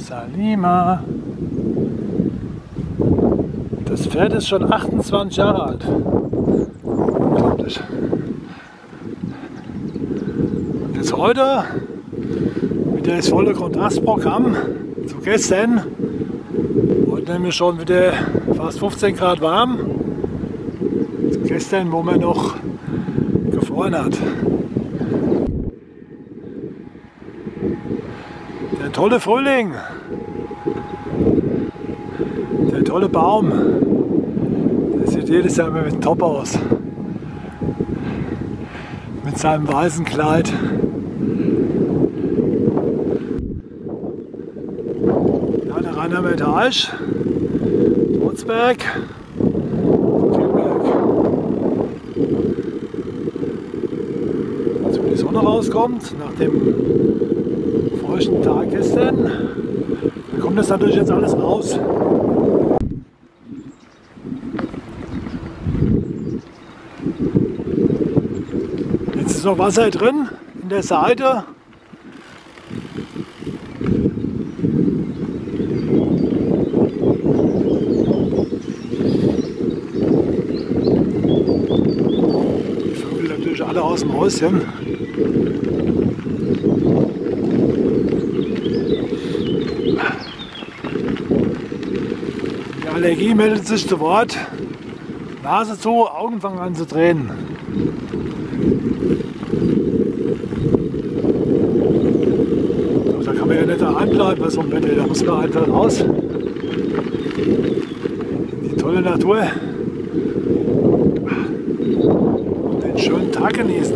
Salima. Das Pferd ist schon 28 Jahre alt. Unglaublich. Und jetzt heute wieder das volle Kontrastprogramm zu gestern. Heute nämlich schon wieder fast 15 Grad warm. Zu gestern, wo man noch gefroren hat. Der tolle Frühling. Der tolle Baum. Der sieht jedes Jahr mit top aus. Mit seinem weißen Kleid. Ja, der Rheinheimer Teich. Trutzberg. Als die Sonne rauskommt, nach dem feuchten Tag gestern, dann kommt das natürlich jetzt alles raus. Jetzt ist noch Wasser drin in der Seite. Die Vögel natürlich alle aus dem Häuschen. Die Allergie meldet sich zu Wort. Nase zu, Augen fangen an zu drehen. Aber da kann man ja nicht daheim bleiben bei so einem Wetter. Da muss man einfach raus. In die tolle Natur. Und den schönen Tag genießen.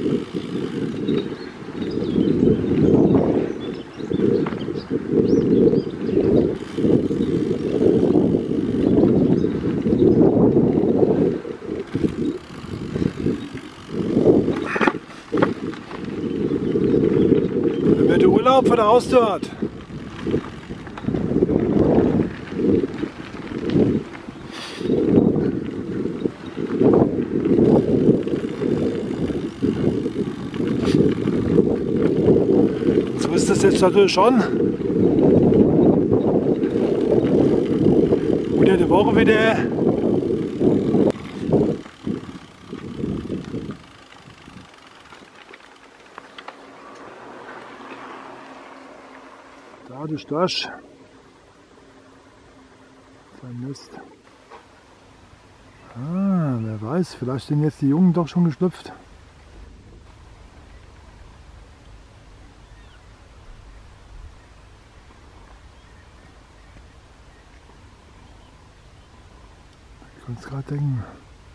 Urlaub vor der Haustür hat. So ist das jetzt natürlich schon. Unter der Woche wieder. Da der Storch, sein Nest. Ah, wer weiß, vielleicht sind jetzt die Jungen doch schon geschlüpft. Ich konnte es gerade denken.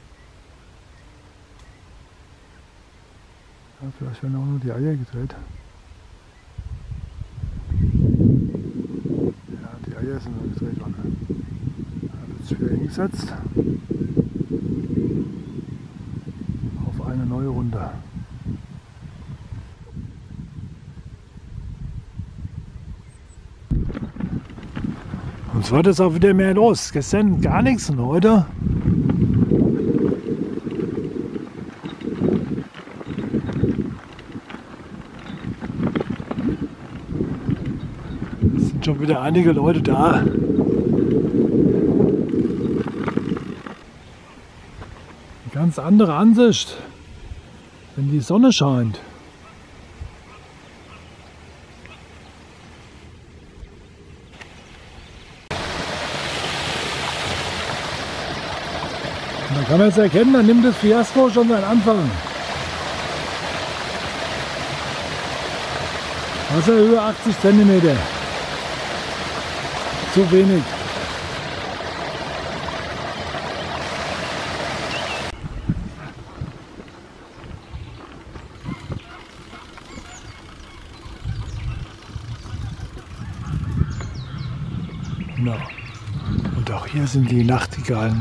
Ja, vielleicht werden auch nur die Eier gedreht. Eier sind noch gedreht worden. Da wird sich wieder hingesetzt auf eine neue Runde. Und es wird jetzt auch wieder mehr los. Gestern gar nichts und heute schon wieder einige Leute da. Eine ganz andere Ansicht, wenn die Sonne scheint. Und da kann man jetzt erkennen, dann nimmt das Fiasko schon seinen Anfang. Wasserhöhe 80 cm. Zu wenig. No. Und auch hier sind die Nachtigallen.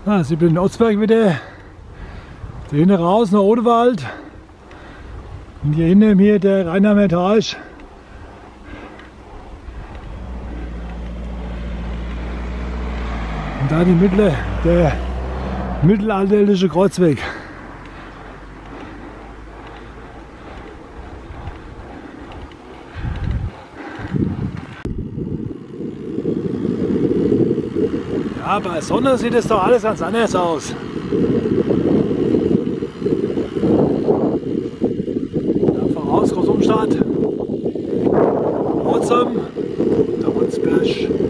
Ah, Sie bin in Otzberg wieder. Da hinten raus nach Odewald. Und hier hinten mir der Rheinheimer Teich. Und da der mittelalterliche Kreuzweg. Ja, bei Sonne sieht es doch alles ganz anders aus. Da voraus Großumstadt, Otzem, der Rundsberg.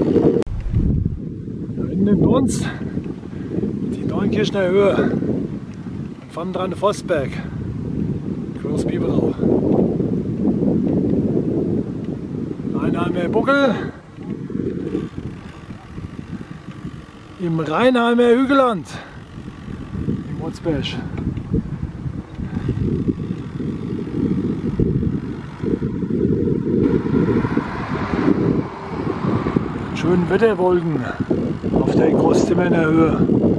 Da hinten im Dunst die Neunkirchner Höhe und vorne dran der Vossberg, Groß Biberau. Rheinheimer Buckel im Rheinheimer Hügelland im Otzberg. Schönen Wetterwolken auf der Großzimmerner Höhe.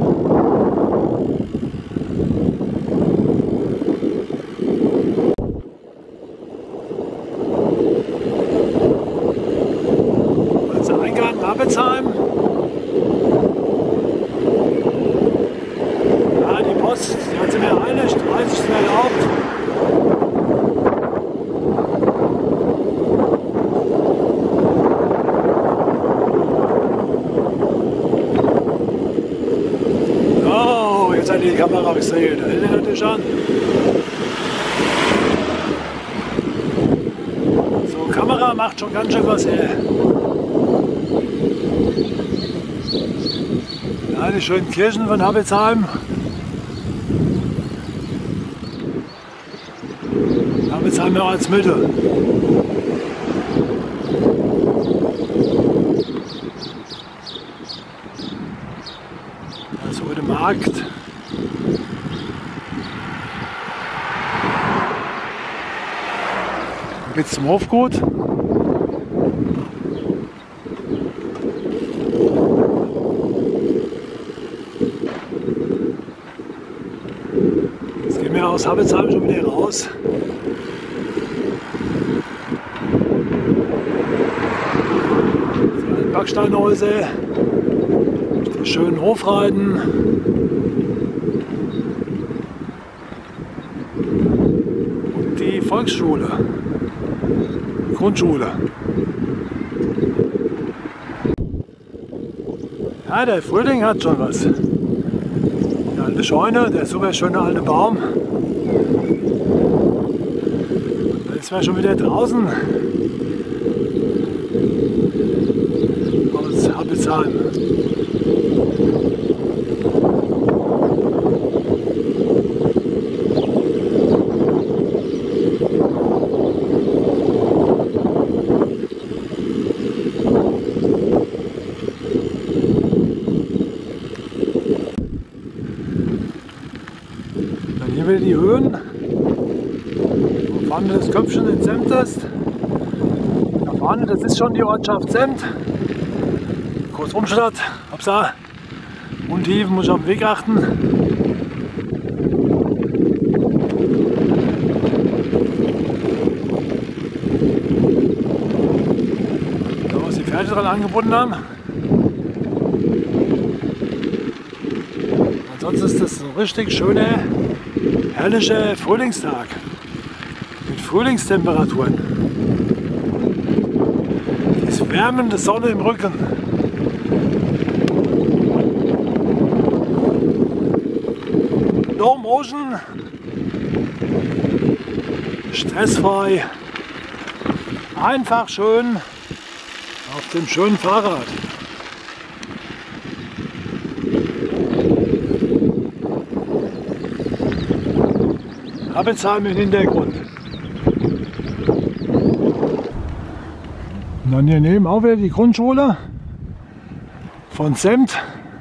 Also Eingang in Abelsheim. Ja, die Post, die hat sie mir reinigt, 30 ist mir erlaubt. Jetzt hat die Kamera gesehen, da hält er natürlich an. So, Kamera macht schon ganz schön was her. Ja, die schönen Kirchen von Abelsheim. Abelsheim ja als Mitte. Das ist heute Markt. Jetzt zum Hofgut. Jetzt gehen wir aus Habelsheim schon wieder raus. Die alten Backsteinhäuser, die schönen Hofreiten. Und die Volksschule. Grundschule. Ja, der Frühling hat schon was. Die alte Scheune, der super schöne alte Baum. Da ist man schon wieder draußen aus Habelsheim. Hier wieder die Höhen, wo vorne das Köpfchen in Semt ist. Da vorne, das ist schon die Ortschaft Semt. Großumstadt, Upsa. Untiefen muss ich auf den Weg achten. Da wo sie die Pferde dran angebunden haben. Ansonsten ist das ein richtig schöner, herrlicher Frühlingstag mit Frühlingstemperaturen. Die ist wärmende Sonne im Rücken. No motion, stressfrei, einfach schön auf dem schönen Fahrrad. Abelsheim im Hintergrund. Und dann hier neben auch wieder die Grundschule von Semt.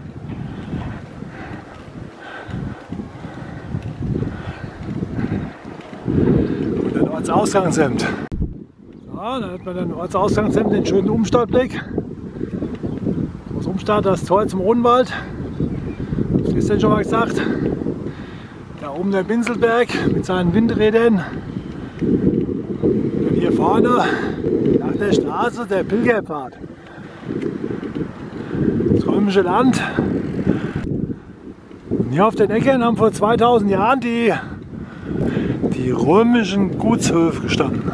Und den Ortsausgang Semt. So, da hat man den Ortsausgang Semt, den schönen Umstadtblick. Das Umstadt, das Tor zum Odenwald. Das ist ja schon mal gesagt. Da oben der Binselberg mit seinen Windrädern. Und hier vorne nach der Straße der Pilgerpfad. Das römische Land. Und hier auf den Äckern haben vor 2000 Jahren die römischen Gutshöfe gestanden.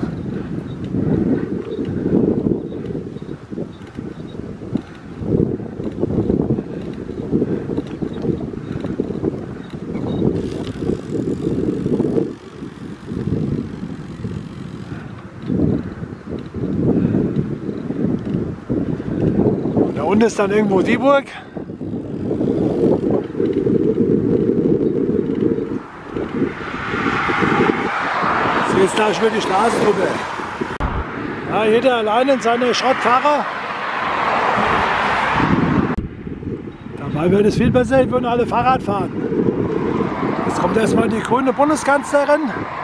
Da unten ist dann irgendwo die Burg. Jetzt da über die Straße drüber. Ja, jeder allein in seiner Schrottkarre. Dabei wäre es viel besser, wenn würden alle Fahrrad fahren. Jetzt kommt erstmal die grüne Bundeskanzlerin.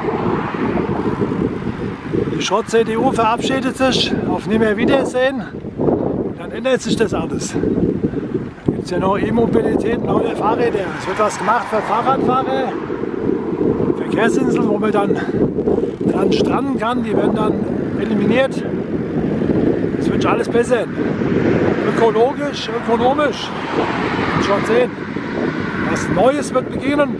Die Schrott-CDU verabschiedet sich auf Nimmerwiedersehen. Dann ändert sich das alles. Da gibt es ja noch E-Mobilität, neue Fahrräder. Es wird was gemacht für Fahrradfahrer. Verkehrsinseln, wo man dann dran stranden kann, die werden dann eliminiert. Es wird alles besser. Ökologisch, ökonomisch. Und schon sehen, was Neues wird beginnen.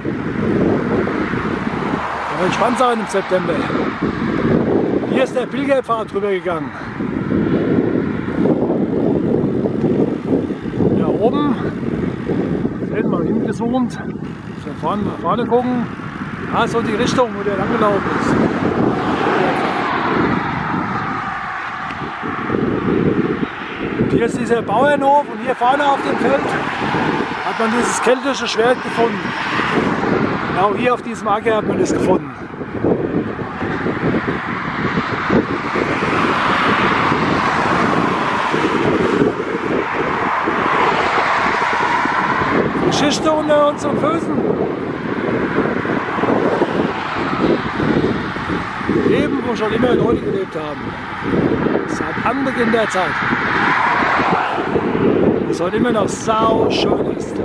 Da wird spannend sein im September. Hier ist der Pilgerpfad drüber gegangen. Da oben, sehen wir hingezoomt, von vorne gucken. Ah, so die Richtung, wo der langgelaufen ist. Und hier ist dieser Bauernhof und hier vorne auf dem Feld hat man dieses keltische Schwert gefunden. Genau hier auf diesem Acker hat man das gefunden. Geschichte unter unseren Füßen. Leben, wo schon immer Leute gelebt haben. Seit Anbeginn der Zeit. Was heute immer noch sau schön ist.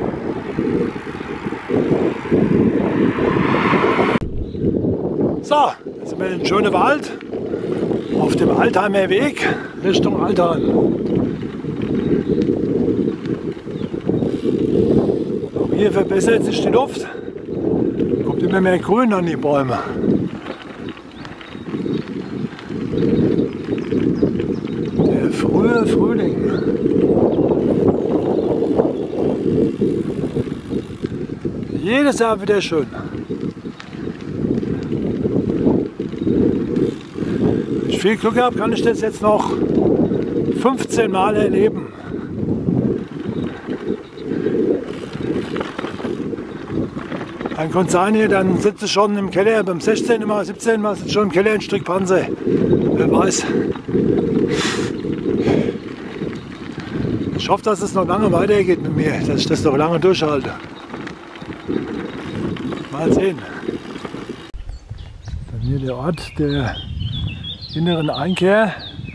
So, jetzt sind wir in schönen Wald. Auf dem Altheimer Weg Richtung Altheim. Auch hier verbessert sich die Luft. Kommt immer mehr Grün an die Bäume. Frühe Frühling. Jedes Jahr wieder schön. Wenn ich viel Glück habe, kann ich das jetzt noch 15 Mal erleben. Ein Konzern hier, dann sitze ich schon im Keller, beim 16. Mal, 17. Mal sitze ich schon im Keller in Strickpanzer. Wer weiß. Ich hoffe, dass es noch lange weitergeht mit mir, dass ich das noch lange durchhalte. Mal sehen. Dann hier der Ort der inneren Einkehr.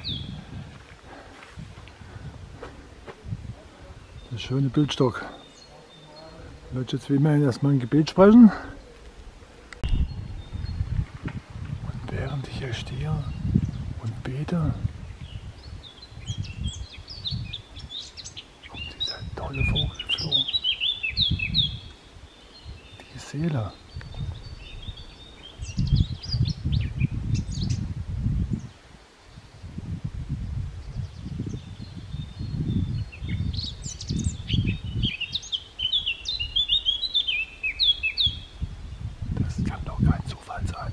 Der schöne Bildstock. Ich werde jetzt wie immer erstmal ein Gebet sprechen. Und während ich hier stehe und bete, tolle Vogel geflogen. Die Seele. Das kann doch kein Zufall sein.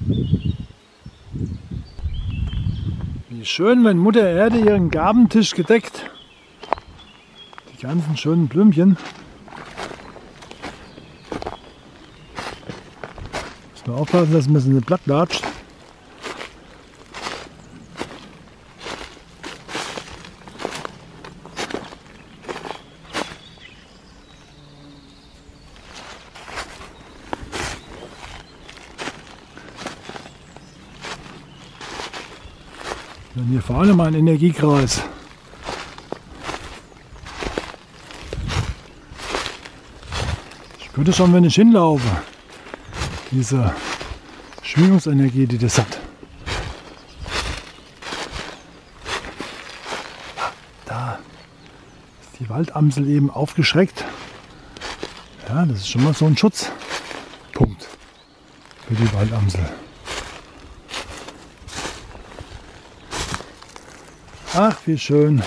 Wie schön, wenn Mutter Erde ihren Gabentisch gedeckt. Die ganzen schönen Blümchen. Muss man aufpassen, dass man sie nicht platt latscht. Dann hier vorne mal ein Energiekreis. Ich spüre schon, wenn ich hinlaufe, diese Schwingungsenergie, die das hat. Da ist die Waldamsel eben aufgeschreckt. Ja, das ist schon mal so ein Schutzpunkt für die Waldamsel. Ach, wie schön.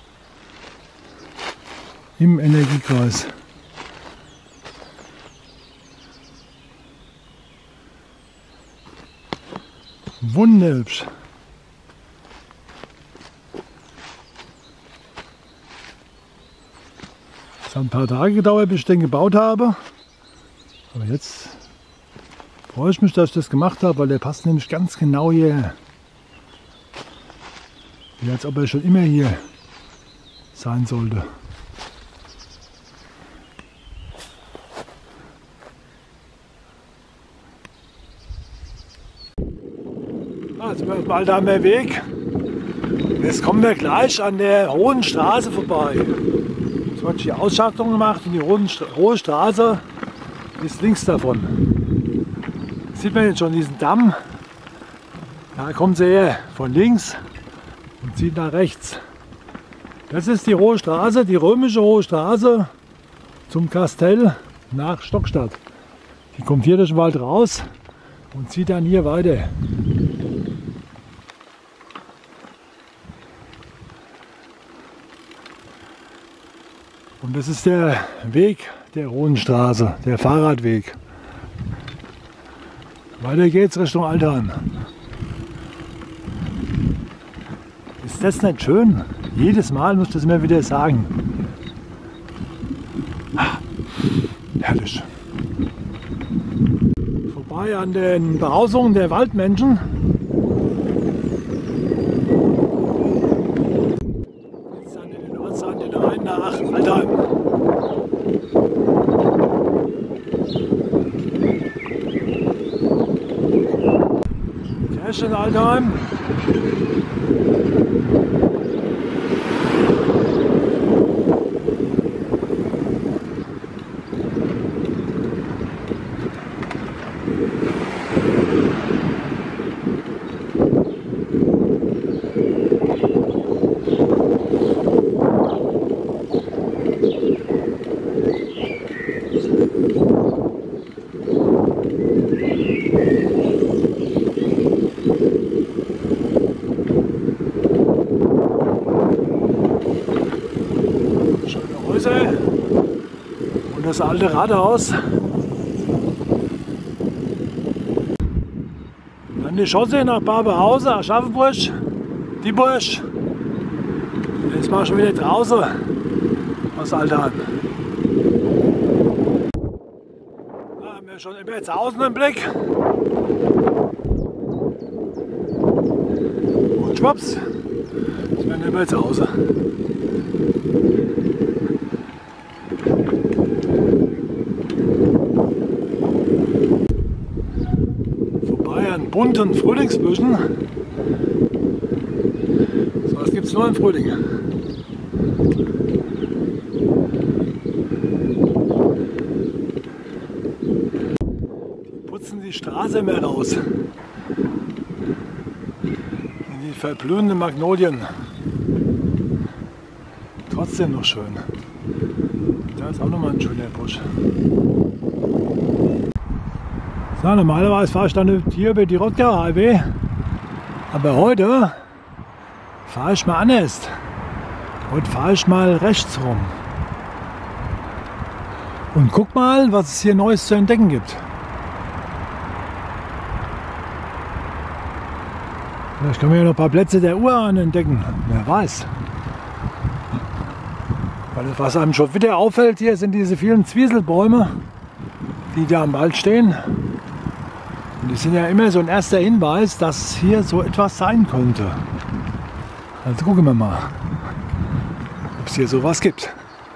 Im Energiekreis. Wunderhübsch. Es hat ein paar Tage gedauert, bis ich den gebaut habe. Aber jetzt freue ich mich, dass ich das gemacht habe, weil der passt nämlich ganz genau hierher. Wie als ob er schon immer hier sein sollte. Jetzt sind wir auf dem Altheimer Weg. Jetzt kommen wir gleich an der Hohen Straße vorbei. Jetzt wird die Ausschachtung gemacht und die Hohe Straße ist links davon. Jetzt sieht man jetzt schon diesen Damm. Da kommt sie her, von links und zieht nach rechts. Das ist die Hohe Straße, die römische Hohe Straße zum Kastell nach Stockstadt. Die kommt hier durch den Wald raus und zieht dann hier weiter. Und das ist der Weg der Hohen Straße, der Fahrradweg. Weiter geht's Richtung Altheim. Ist das nicht schön? Jedes Mal muss ich das immer wieder sagen. Ah, herrlich. Vorbei an den Behausungen der Waldmenschen. Jetzt an den Ortsrand hinein nach Altheim. Kirche in Altheim. Und das alte Rathaus. Dann die Chaussee nach Barberhausen, Aschaffenburg, die Burg. Jetzt mal schon wieder draußen aus Altheim. Da haben wir schon immer jetzt außen im Blick. Und schwupps, jetzt werden wir immer zu Hause. Bunten Frühlingsbüschen. So was gibt es nur im Frühling. Die putzen die Straße mehr raus. In die verblühenden Magnolien. Trotzdem noch schön. Da ist auch nochmal ein schöner Busch. So, normalerweise fahre ich dann hier über die Rottgauer Highway, aber heute fahre ich mal anders. Heute fahre ich mal rechts rum und guck mal, was es hier Neues zu entdecken gibt. Vielleicht können wir ja noch ein paar Plätze der Urahn entdecken. Wer weiß. Weil was einem schon wieder auffällt hier, sind diese vielen Zwieselbäume, die da im Wald stehen. Und die sind ja immer so ein erster Hinweis, dass hier so etwas sein könnte. Also gucken wir mal, ob es hier sowas gibt.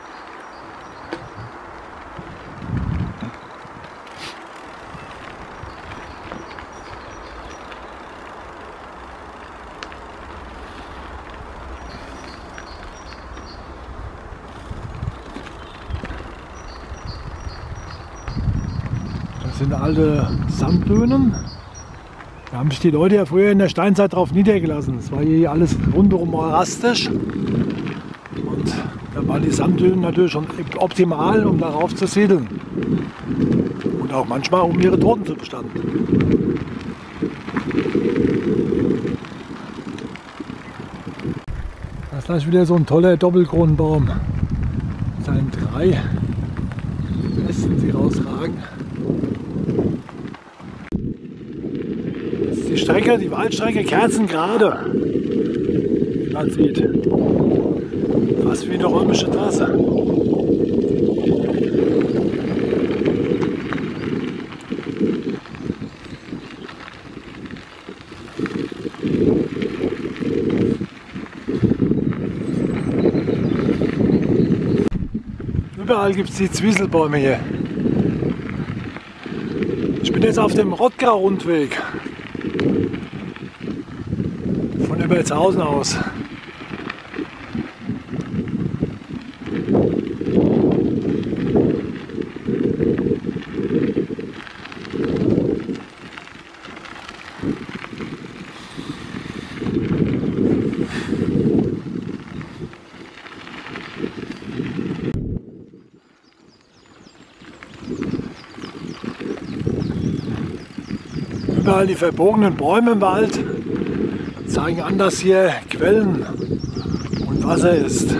Das sind alte Sanddünen. Da haben sich die Leute ja früher in der Steinzeit drauf niedergelassen. Es war hier alles rundherum morastisch. Und da waren die Sanddünen natürlich schon optimal, um darauf zu siedeln. Und auch manchmal, um ihre Toten zu bestatten. Das ist gleich wieder so ein toller Doppelkronenbaum. Mit seinen 3 Ästen, die rausragen. Die Strecke, die Waldstrecke kerzengerade, wie man sieht. Fast wie eine römische Trasse. Überall gibt es die Zwieselbäume hier. Ich bin jetzt auf dem Rottgau-Rundweg. Von Übertshausen aus. Überall die verbogenen Bäume im Wald zeigen an, dass hier Quellen und Wasser ist.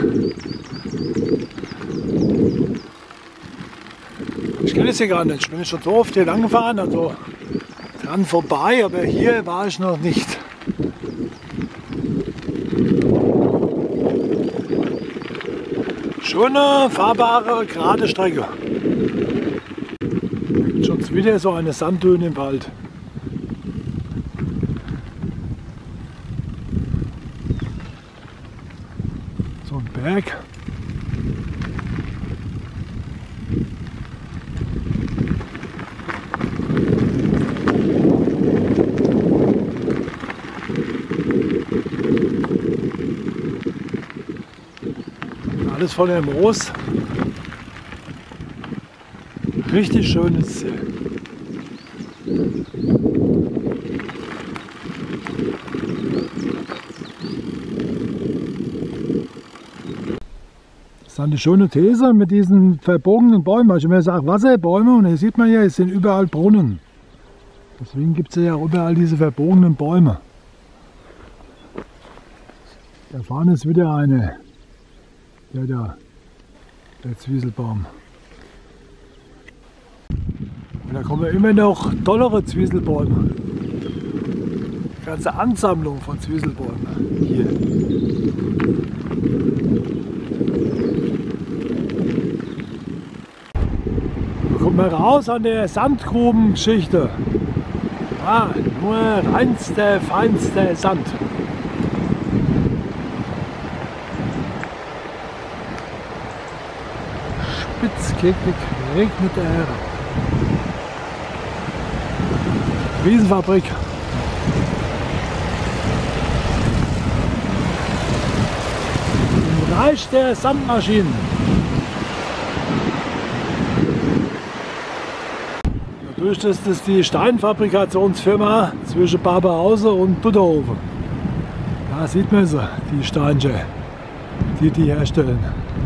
Ich kenne es hier gar nicht. Ich bin schon so oft hier lang gefahren, also dran vorbei, aber hier war ich noch nicht. Schöne, fahrbare, gerade Strecke. Schon wieder so eine Sanddüne im Wald. So ein Berg. Alles voller Moos. Richtig schönes Ziel. Das ist eine schöne These mit diesen verbogenen Bäumen. Weil ich immer sage Wasserbäume und hier sieht man ja, es sind überall Brunnen. Deswegen gibt es ja auch überall diese verbogenen Bäume. Da vorne ist wieder eine. Der da, der Zwieselbaum. Und da kommen immer noch tollere Zwieselbäume. Eine ganze Ansammlung von Zwieselbäumen hier. Da kommt man raus an der Sandgrubengeschichte. Ah, nur reinster, feinster Sand. Spitzkegelig regnet der Erde. Riesenfabrik. Im Reich der Sandmaschinen. Natürlich ist das die Steinfabrikationsfirma zwischen Barberhausen und Butterhofen. Da sieht man sie, die Steinchen, die herstellen.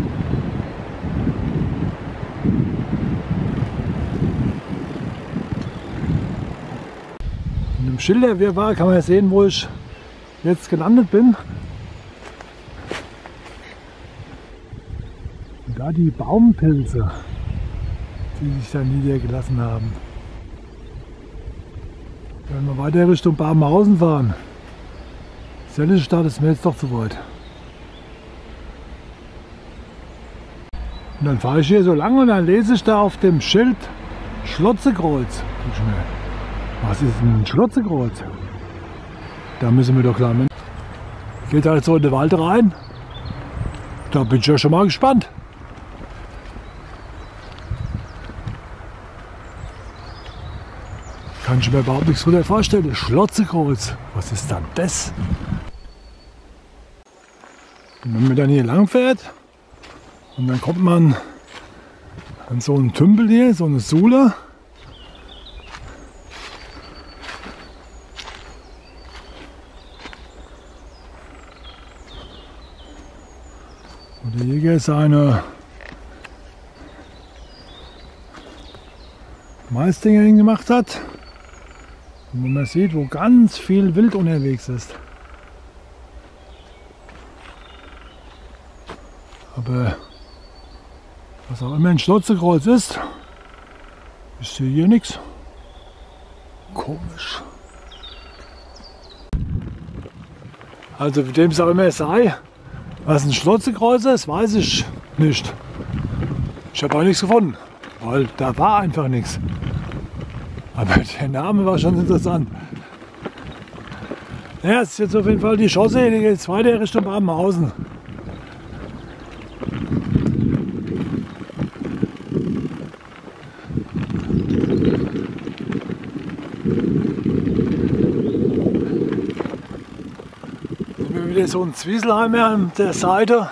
Im Schilderwirrwarr kann man sehen, wo ich jetzt gelandet bin. Und da die Baumpilze, die sich da niedergelassen haben. Wenn wir weiter Richtung Barmhausen fahren, Sellenstadt ist mir jetzt doch zu weit. Und dann fahre ich hier so lang und dann lese ich da auf dem Schild Schlotzekreuz. Was ist denn ein Schlotzekreuz? Da müssen wir doch klar mit. Geht halt so in den Wald rein. Da bin ich ja schon mal gespannt. Kann ich mir überhaupt nichts drunter vorstellen. Schlotzekreuz. Was ist dann das? Und wenn man dann hier lang fährt und dann kommt man an so einen Tümpel hier, so eine Sule. Wo der Jäger seine Maisdinger hingemacht hat. Und wo man sieht, wo ganz viel Wild unterwegs ist. Aber was auch immer ein Schlotzekreuz ist, ich sehe hier nichts. Komisch. Also für dem es auch immer sei, was ein Schlotzekreuz ist, weiß ich nicht. Ich habe auch nichts gefunden, weil da war einfach nichts. Aber der Name war schon interessant. Ja, es ist jetzt auf jeden Fall die Chaussee, die geht jetzt weiter Richtung Babenhausen. Wieder so ein Zwieselheimer an der Seite.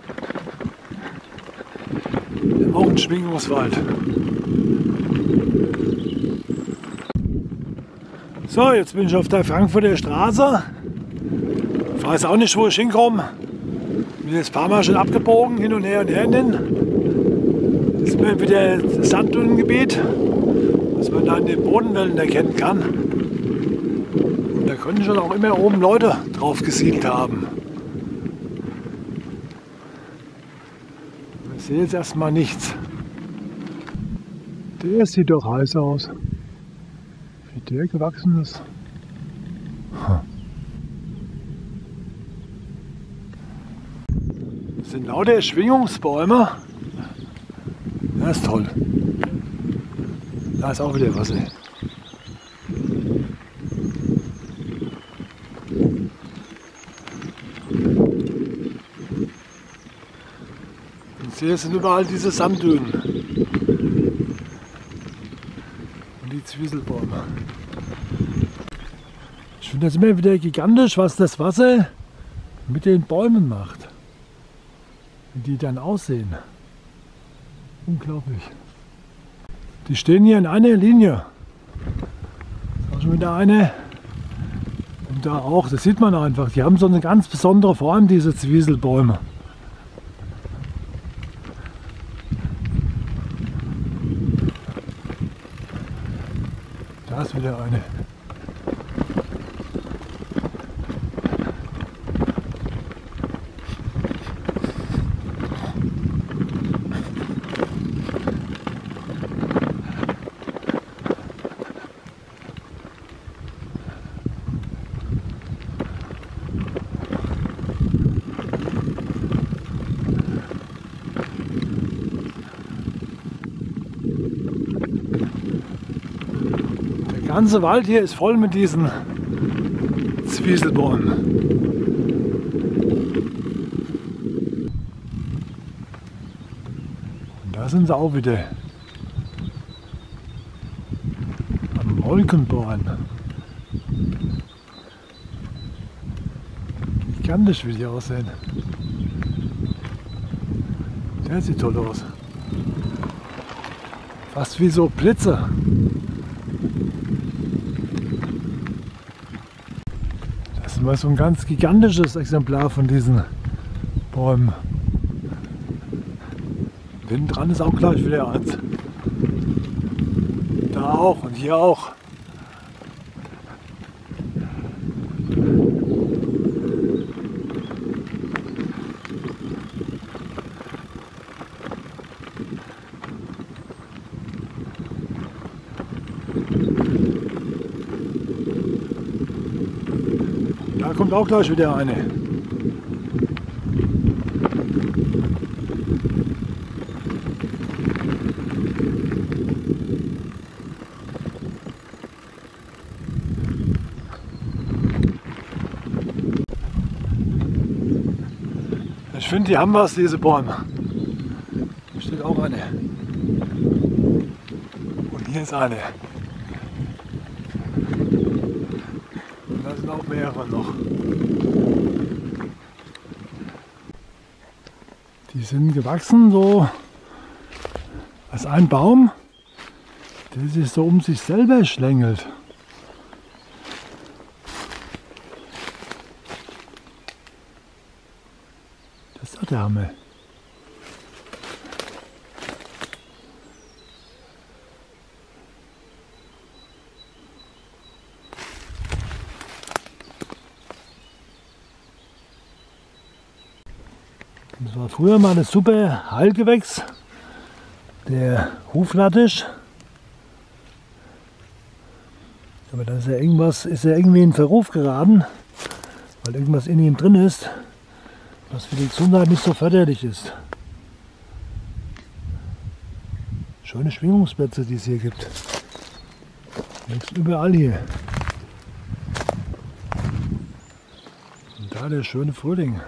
Auch ein Schwingungswald. So, jetzt bin ich auf der Frankfurter Straße. Ich weiß auch nicht, wo ich hinkomme. Bin jetzt ein paar Mal schon abgebogen, hin und her und her. Das ist mir wieder das Sanddünengebiet, was man da in den Bodenwellen erkennen kann. Da können schon auch immer oben Leute drauf gesiedelt haben. Ich sehe jetzt erstmal nichts. Der sieht doch heiß aus. Wie der gewachsen ist. Das sind lauter Schwingungsbäume. Das ist toll. Da ist auch wieder Wasser. Hier sind überall diese Sanddünen und die Zwieselbäume. Ich finde das immer wieder gigantisch, was das Wasser mit den Bäumen macht. Wie die dann aussehen. Unglaublich. Die stehen hier in einer Linie. Da ist auch schon wieder eine. Und da auch, das sieht man einfach. Die haben so eine ganz besondere Form, diese Zwieselbäume. Da ist wieder eine. Der ganze Wald hier ist voll mit diesen Zwieselbäumen. Und da sind sie auch wieder am Molkenborn. Gigantisch, wie die aussehen. Der sieht toll aus. Fast wie so Blitze. Das ist mal so ein ganz gigantisches Exemplar von diesen Bäumen. Hinten dran ist auch gleich wieder eins. Da auch und hier auch. Da kommt auch gleich wieder eine. Ich finde, die haben was, diese Bäume. Hier steht auch eine. Und hier ist eine. Und da sind auch mehrere noch. Die sind gewachsen so als ein Baum, der sich so um sich selber schlängelt. Das ist doch der Hammer. Das war früher mal ein super Heilgewächs, der Huflattisch. Aber da ist ja irgendwie in Verruf geraten, weil irgendwas in ihm drin ist, was für die Gesundheit nicht so förderlich ist. Schöne Schwingungsplätze, die es hier gibt. Wächst überall hier. Und da der schöne Frühling.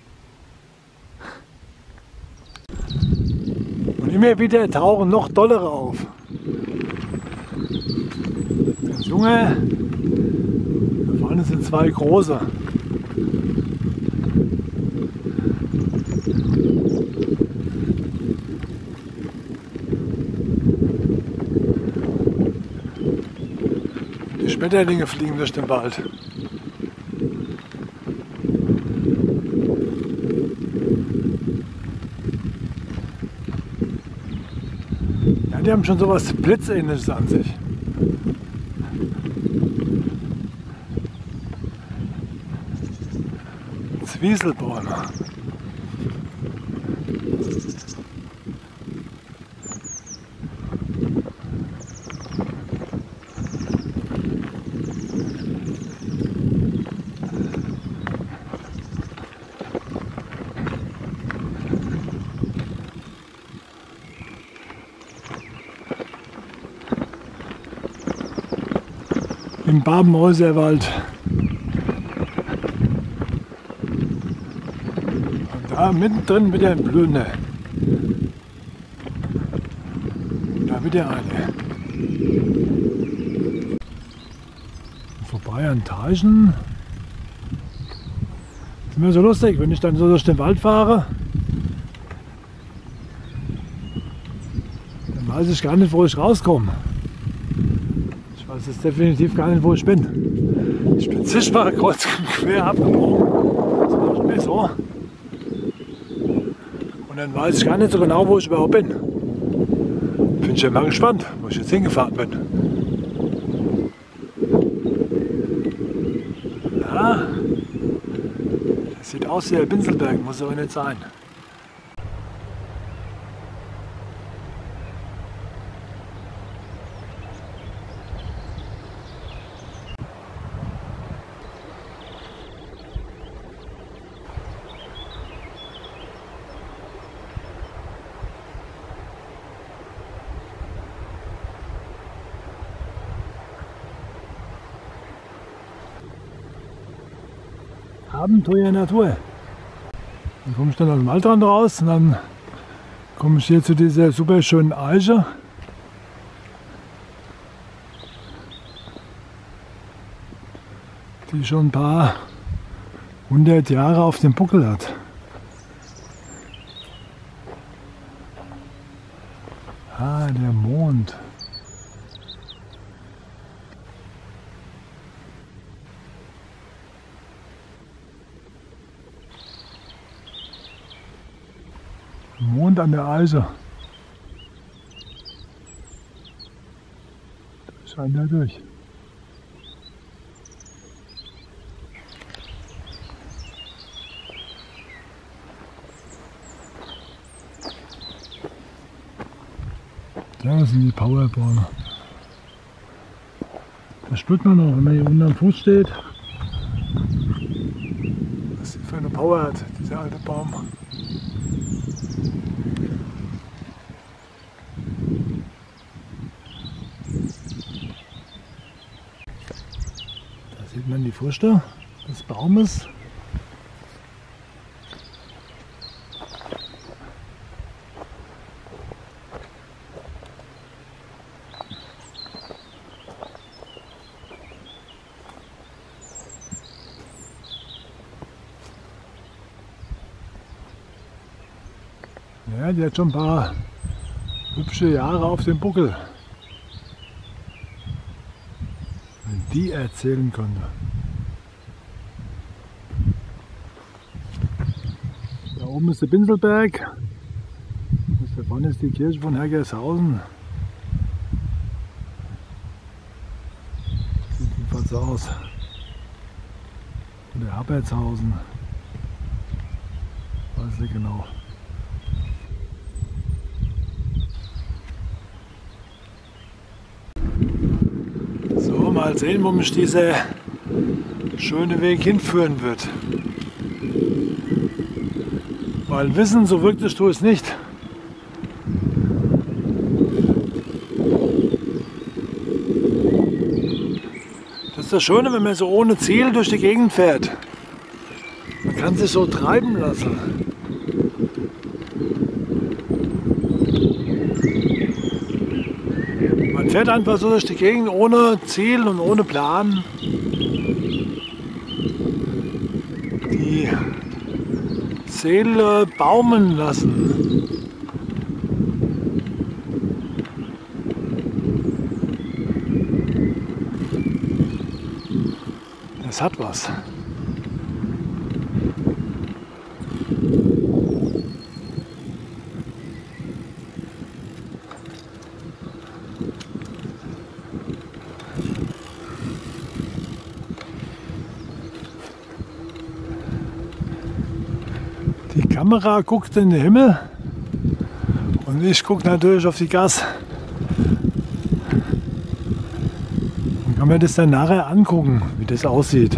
Und immer wieder tauchen noch dollere auf. Ganz junge, da vorne sind zwei große. Die Schmetterlinge fliegen durch den Wald. Ja, die haben schon so was Blitzähnliches an sich. Zwieselbäume. Im Babenhäuserwald. Und da mittendrin wieder ein Blühender. Und da wieder eine. Und vorbei an Teichen. Das ist immer so lustig, wenn ich dann so durch den Wald fahre. Dann weiß ich gar nicht, wo ich rauskomme. Ich weiß jetzt definitiv gar nicht, wo ich bin. Ich bin zigmal kreuz und quer abgebogen. Das macht mir so. Und dann weiß ich gar nicht so genau, wo ich überhaupt bin. Bin ich ja mal gespannt, wo ich jetzt hingefahren bin. Ja, das sieht aus wie der Binselberg, muss aber nicht sein. Abenteuer Natur. Dann komme ich dann aus dem Waldrand raus und dann komme ich hier zu dieser super schönen Eiche. Die schon ein paar 100 Jahre auf dem Buckel hat. Ah, der Mond. Mond an der Eiche. Da scheint er durch. Da sind die Powerbäume. Das spürt man noch, wenn man hier unten am Fuß steht. Was für eine Power hat, dieser alte Baum. Da sieht man die Früchte des Baumes. Ja, die hat schon ein paar hübsche Jahre auf dem Buckel. Wenn die erzählen könnte. Da oben ist der Binselberg. Da vorne ist die Kirche von Hergershausen. Sieht jedenfalls so aus. Oder Habertshausen. Weiß nicht genau. Mal sehen, wo mich dieser schöne Weg hinführen wird. Weil wissen, so wirklich tue ich es nicht. Das ist das Schöne, wenn man so ohne Ziel durch die Gegend fährt. Man kann sich so treiben lassen. Man fährt einfach so durch die Gegend ohne Ziel und ohne Plan. Die Seele baumeln lassen. Es hat was. Die Kamera guckt in den Himmel und ich gucke natürlich auf die Gas. Dann kann man das dann nachher angucken, wie das aussieht.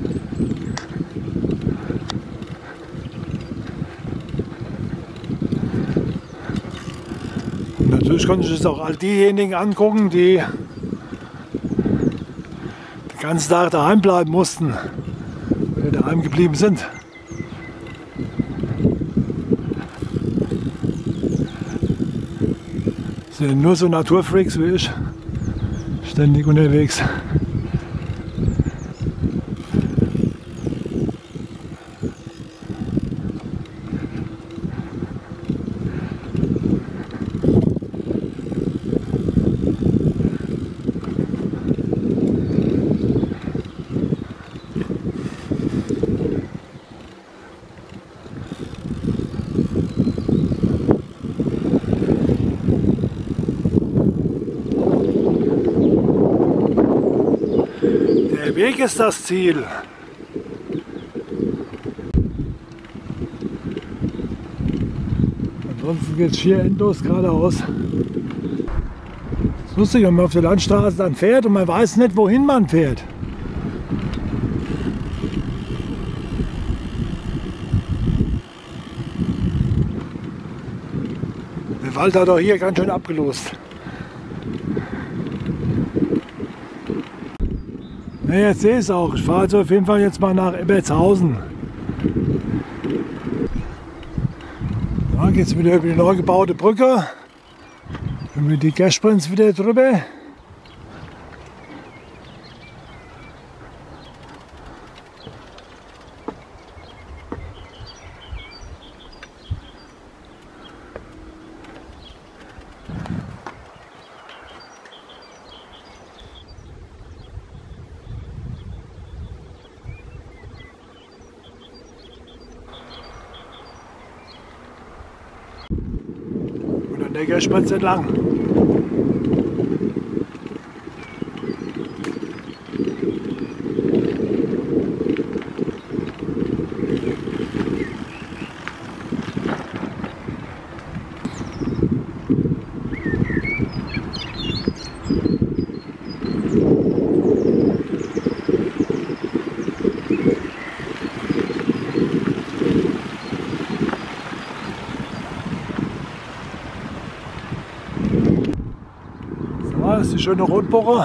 Und natürlich konnte ich es auch all diejenigen angucken, die den ganzen Tag daheim bleiben mussten oder daheim geblieben sind. Sind nur so Naturfreaks wie ich, ständig unterwegs. Der Weg ist das Ziel. Ansonsten geht es hier endlos geradeaus. Es ist lustig, wenn man auf der Landstraße dann fährt und man weiß nicht, wohin man fährt. Der Wald hat auch hier ganz schön abgelost. Ja, jetzt sehe ich es auch. Ich fahre also auf jeden Fall jetzt mal nach Ebertshausen. Da geht es wieder über die neu gebaute Brücke. Über die Gersprinz wieder drüber. Und an der Gersprinz entlang. schöne Rotbuche.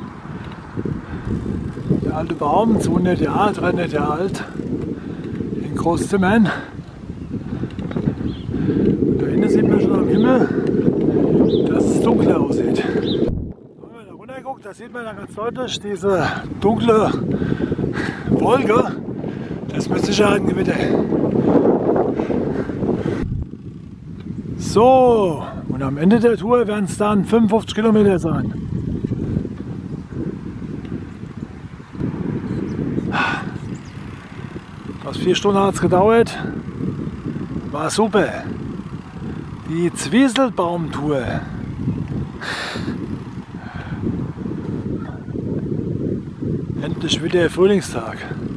Der alte Baum, 200 Jahre alt, 300 Jahre alt. In Großzimmern. Und da hinten sieht man schon am Himmel, dass es dunkler aussieht. Wenn man da runter guckt, da sieht man dann ganz deutlich diese dunkle Wolke. Das müsste sicher ein Gewitter. So, und am Ende der Tour werden es dann 55 Kilometer sein. Fast 4 Stunden hat es gedauert. War super. Die Zwieselbaumtour. Endlich wieder Frühlingstag.